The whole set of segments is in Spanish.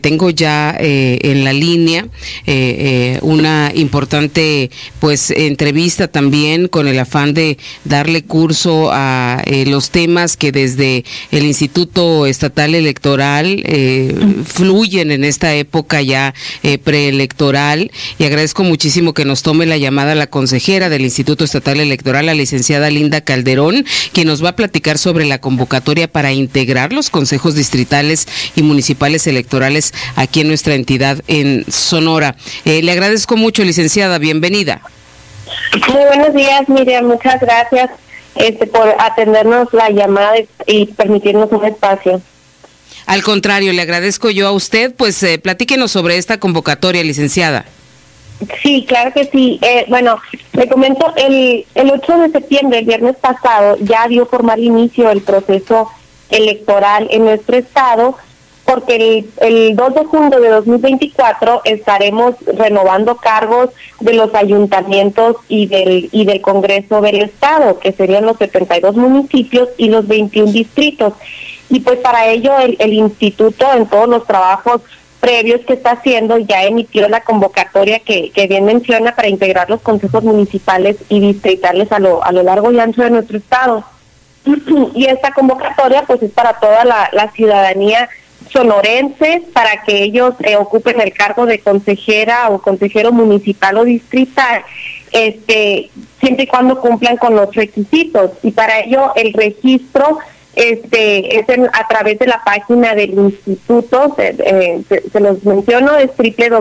tengo ya en la línea una importante pues entrevista también con el afán de darle curso a los temas que desde el Instituto Estatal Electoral fluyen en esta época ya preelectoral, y agradezco muchísimo que nos tome la llamada la consejera del Instituto Estatal Electoral, la licenciada Linda Calderón, quien nos va a platicar sobre la convocatoria para integrar los consejos distritales y municipales electorales aquí en nuestra entidad en Sonora. Le agradezco mucho, licenciada, bienvenida. Muy buenos días, Miriam, muchas gracias por atendernos la llamada y permitirnos un espacio. Al contrario, le agradezco yo a usted, pues platíquenos sobre esta convocatoria, licenciada. Sí, claro que sí. Bueno, le comento, el 8 de septiembre, el viernes pasado, ya dio formal inicio el proceso electoral en nuestro estado, porque el 2 de junio de 2024 estaremos renovando cargos de los ayuntamientos y del Congreso del Estado, que serían los 72 municipios y los 21 distritos. Y pues para ello el instituto, en todos los trabajos previos que está haciendo, ya emitió la convocatoria que bien menciona para integrar los consejos municipales y distritales a lo largo y ancho de nuestro estado. Y esta convocatoria pues es para toda la ciudadanía sonorense, para que ellos ocupen el cargo de consejera o consejero municipal o distrital, siempre y cuando cumplan con los requisitos. Y para ello el registro es a través de la página del instituto, se los menciono, es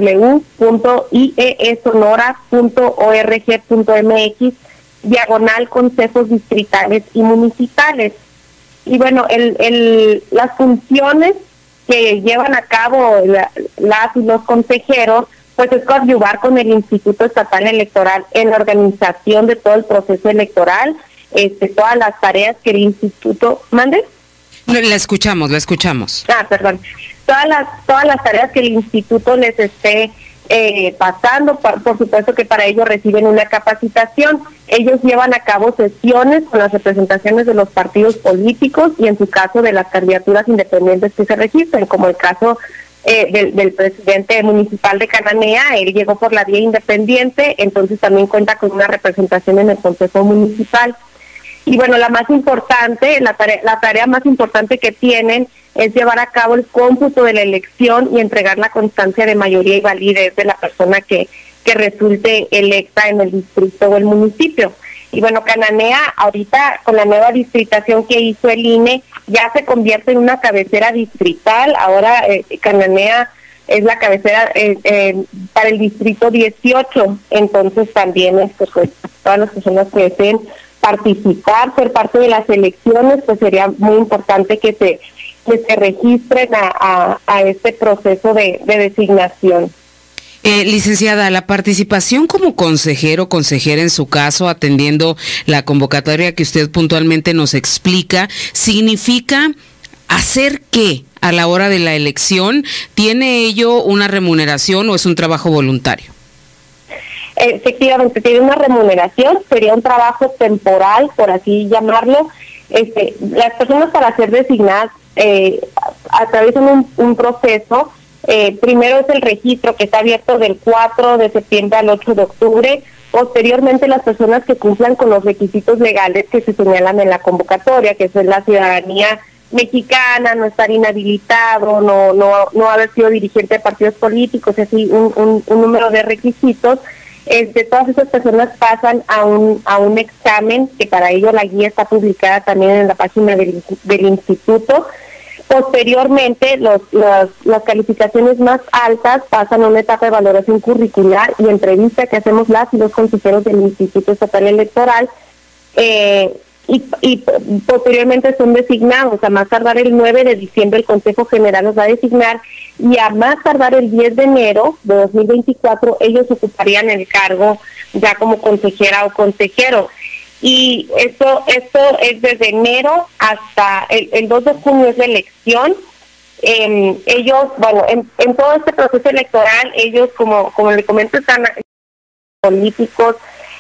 www.iesonora.org.mx /consejos distritales y municipales. Y bueno, las funciones que llevan a cabo las y los consejeros, pues es coadyuvar con el Instituto Estatal Electoral en la organización de todo el proceso electoral, todas las tareas que el instituto mande. No, la escuchamos. Perdón. Todas las tareas que el instituto les esté pasando, por supuesto que para ello reciben una capacitación. Ellos llevan a cabo sesiones con las representaciones de los partidos políticos y en su caso de las candidaturas independientes que se registren, como el caso del presidente municipal de Cananea. Él llegó por la vía independiente, entonces también cuenta con una representación en el Consejo Municipal. Y bueno, la tarea más importante que tienen es llevar a cabo el cómputo de la elección y entregar la constancia de mayoría y validez de la persona que resulte electa en el distrito o el municipio. Y bueno, Cananea ahorita con la nueva distritación que hizo el INE ya se convierte en una cabecera distrital. Ahora Cananea es la cabecera para el distrito 18, entonces también pues, todas las personas que deseen participar, ser parte de las elecciones, pues sería muy importante que se registren a este proceso de designación. Licenciada, la participación como consejero o consejera en su caso, atendiendo la convocatoria que usted puntualmente nos explica, ¿significa hacer qué a la hora de la elección? ¿Tiene ello una remuneración o es un trabajo voluntario? Efectivamente, tiene una remuneración, sería un trabajo temporal, por así llamarlo. Las personas para ser designadas atraviesan un proceso. Primero es el registro, que está abierto del 4 de septiembre al 8 de octubre. Posteriormente, las personas que cumplan con los requisitos legales que se señalan en la convocatoria, que es la ciudadanía mexicana, no estar inhabilitado, no haber sido dirigente de partidos políticos, así un número de requisitos. Todas esas personas pasan a un examen, que para ello la guía está publicada también en la página del instituto. Posteriormente, las calificaciones más altas pasan a una etapa de valoración curricular y entrevista que hacemos las y los consejeros del Instituto Estatal Electoral, y posteriormente son designados. A más tardar el 9 de diciembre el Consejo General los va a designar, y a más tardar el 10 de enero de 2024 ellos ocuparían el cargo ya como consejera o consejero. Y esto es desde enero hasta el 2 de junio es la elección. Ellos, bueno, en todo este proceso electoral, ellos, como le comento, están políticos,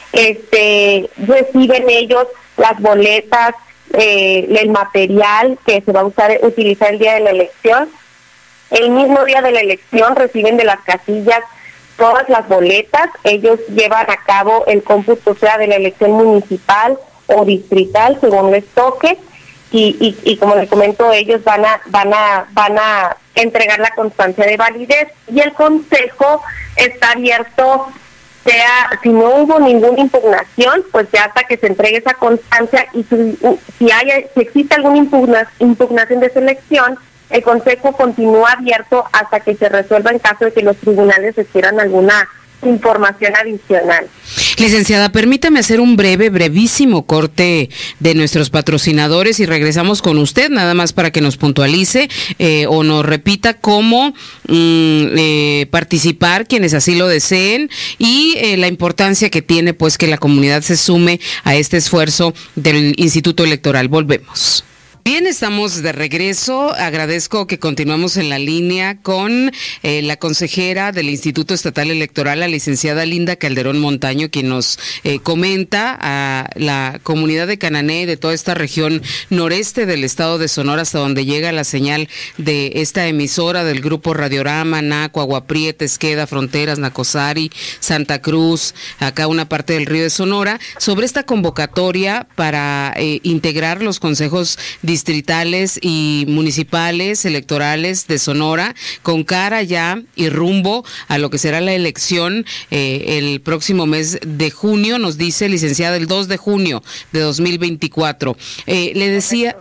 reciben ellos las boletas, el material que se va a utilizar el día de la elección. El mismo día de la elección reciben de las casillas todas las boletas. Ellos llevan a cabo el cómputo, sea de la elección municipal o distrital, según les toque, y como les comento, ellos van a entregar la constancia de validez, y el consejo está abierto, sea si no hubo ninguna impugnación, pues ya hasta que se entregue esa constancia, y si existe alguna impugnación de esa elección, el consejo continúa abierto hasta que se resuelva en caso de que los tribunales requieran alguna información adicional. Licenciada, permítame hacer un brevísimo corte de nuestros patrocinadores y regresamos con usted, nada más para que nos puntualice o nos repita cómo participar quienes así lo deseen, y la importancia que tiene pues que la comunidad se sume a este esfuerzo del Instituto Electoral. Volvemos. Bien, estamos de regreso. Agradezco que continuamos en la línea con la consejera del Instituto Estatal Electoral, la licenciada Linda Calderón Montaño, quien nos comenta a la comunidad de Cananea y de toda esta región noreste del estado de Sonora, hasta donde llega la señal de esta emisora del grupo Radiorama, Naco, Agua Prieta, Esqueda, Fronteras, Nacosari, Santa Cruz, acá una parte del río de Sonora, sobre esta convocatoria para integrar los consejos distritales y municipales electorales de Sonora, con cara ya y rumbo a lo que será la elección el próximo mes de junio, nos dice licenciada, el 2 de junio de 2024. Le decía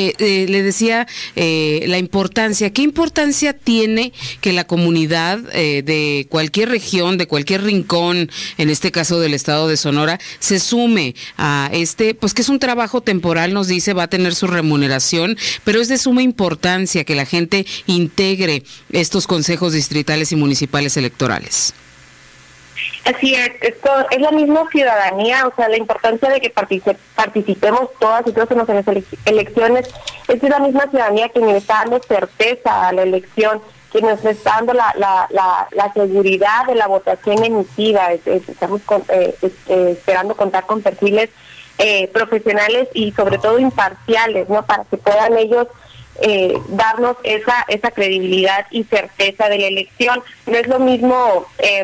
la importancia, ¿qué importancia tiene que la comunidad de cualquier región, de cualquier rincón, en este caso del estado de Sonora, se sume a pues que es un trabajo temporal, nos dice, va a tener su remuneración, pero es de suma importancia que la gente integre estos consejos distritales y municipales electorales? Así es, esto es la misma ciudadanía, o sea, la importancia de que participemos todas y todos en las elecciones, es la misma ciudadanía que nos está dando certeza a la elección, que nos está dando la seguridad de la votación emitida. Estamos esperando contar con perfiles profesionales y sobre todo imparciales, ¿no? Para que puedan ellos darnos esa credibilidad y certeza de la elección. No es lo mismo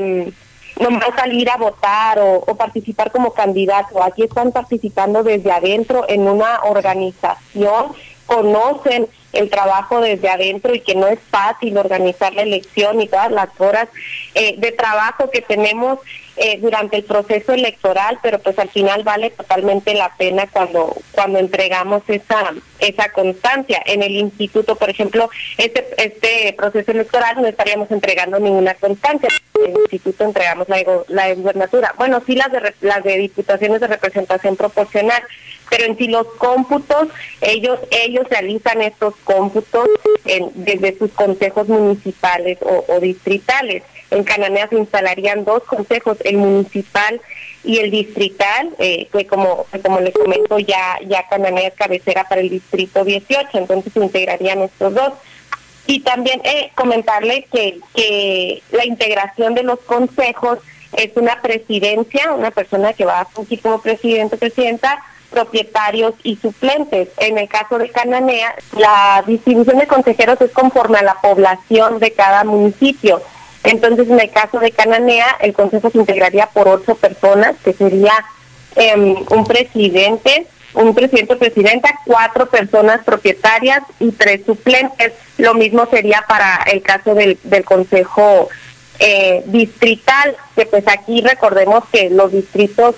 nomás salir a votar o participar como candidato. Aquí están participando desde adentro en una organización, conocen el trabajo desde adentro y que no es fácil organizar la elección y todas las horas de trabajo que tenemos durante el proceso electoral, pero pues al final vale totalmente la pena cuando entregamos esa constancia. En el instituto, por ejemplo, este proceso electoral no estaríamos entregando ninguna constancia. En el instituto entregamos la de gubernatura. Bueno, sí las de diputaciones de representación proporcional, pero en sí los cómputos, ellos realizan estos cómputos desde sus consejos municipales o distritales. En Cananea se instalarían 2 consejos, el municipal y el distrital, que como les comento, ya Cananea es cabecera para el distrito 18, entonces se integrarían estos 2. Y también comentarle que la integración de los consejos es una presidencia, una persona que va a fungir como presidente o presidenta, propietarios y suplentes. En el caso de Cananea, la distribución de consejeros es conforme a la población de cada municipio. Entonces, en el caso de Cananea, el consejo se integraría por 8 personas, que sería un presidente o presidenta, 4 personas propietarias y 3 suplentes. Lo mismo sería para el caso del consejo distrital, que pues aquí recordemos que los distritos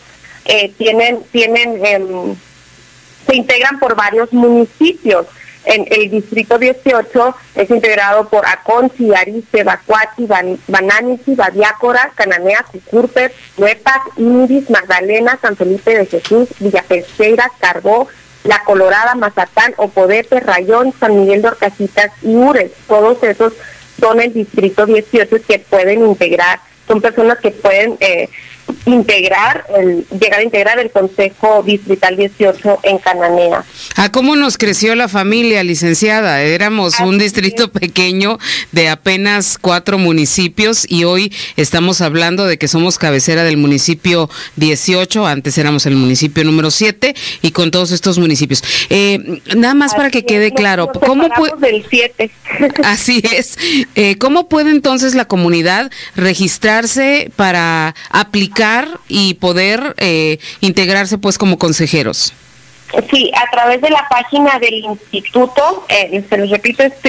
se integran por varios municipios. En el distrito 18 es integrado por Aconchi, Ariste, Bacuachi, Bananisi, Badiácora, Cananea, Cucurpe, Nuepas, Indiris, Magdalena, San Felipe de Jesús, Villa Pesqueira, Carbó, La Colorada, Mazatán, Ocodepe, Rayón, San Miguel de Orcasitas y Ures. Todos esos son el distrito 18 que pueden integrar, son personas que pueden llegar a integrar el Consejo Distrital 18 en Cananea. ¿Cómo nos creció la familia, licenciada? Éramos un distrito pequeño de apenas 4 municipios y hoy estamos hablando de que somos cabecera del municipio 18, antes éramos el municipio número 7 y con todos estos municipios. Nada más para que quede claro, ¿cómo del 7? Así es. ¿Cómo puede entonces la comunidad registrarse para aplicar y poder integrarse pues como consejeros? Sí, a través de la página del instituto, se los repito, es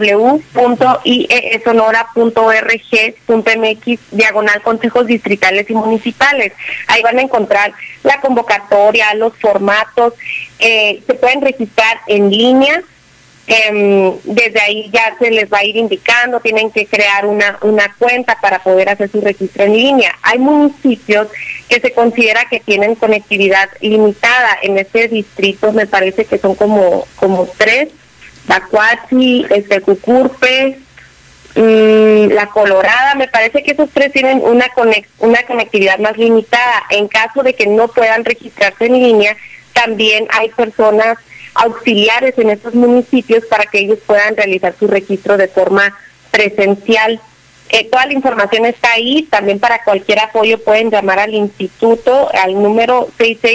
www.iesonora.org.mx/consejos distritales y municipales. Ahí van a encontrar la convocatoria, los formatos, se pueden registrar en línea. Desde ahí ya se les va a ir indicando, tienen que crear una cuenta para poder hacer su registro en línea. Hay municipios que se considera que tienen conectividad limitada. En este distrito me parece que son como 3, Bacuachi, Cucurpe, La Colorada. Me parece que esos 3 tienen una conectividad más limitada. En caso de que no puedan registrarse en línea, también hay personas auxiliares en estos municipios para que ellos puedan realizar su registro de forma presencial. Toda la información está ahí. También para cualquier apoyo pueden llamar al instituto al número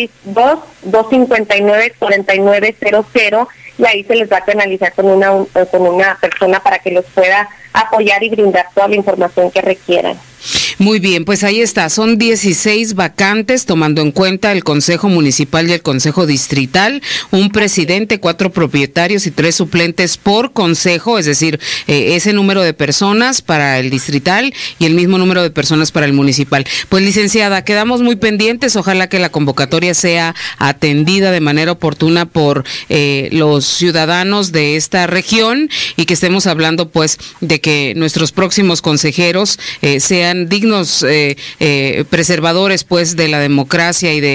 662-259-4900 y ahí se les va a canalizar con una persona para que los pueda apoyar y brindar toda la información que requieran. Muy bien, pues ahí está, son 16 vacantes, tomando en cuenta el Consejo Municipal y el Consejo Distrital, un presidente, 4 propietarios y 3 suplentes por consejo, es decir, ese número de personas para el distrital y el mismo número de personas para el municipal. Pues licenciada, quedamos muy pendientes, ojalá que la convocatoria sea atendida de manera oportuna por los ciudadanos de esta región y que estemos hablando pues de que nuestros próximos consejeros sean dignos preservadores pues de la democracia y de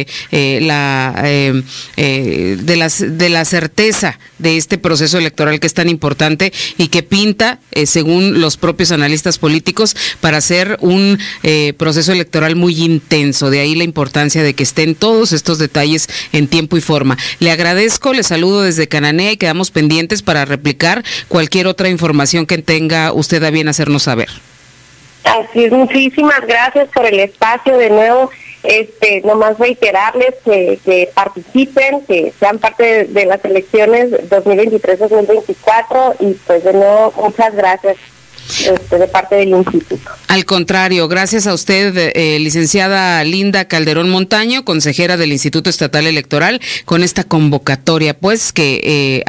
la certeza de este proceso electoral que es tan importante y que pinta, según los propios analistas políticos, para ser un proceso electoral muy intenso. De ahí la importancia de que estén todos estos detalles en tiempo y forma. Le agradezco, le saludo desde Cananea y quedamos pendientes para replicar cualquier otra información que tenga usted a bien hacernos saber. Así es, muchísimas gracias por el espacio de nuevo. Nomás reiterarles que participen, que sean parte de las elecciones 2023-2024 y pues de nuevo muchas gracias de parte del instituto. Al contrario, gracias a usted, licenciada Linda Calderón Montaño, consejera del Instituto Estatal Electoral, con esta convocatoria pues que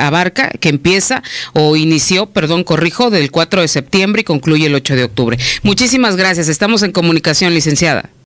inició del 4 de septiembre y concluye el 8 de octubre. Muchísimas gracias, estamos en comunicación, licenciada.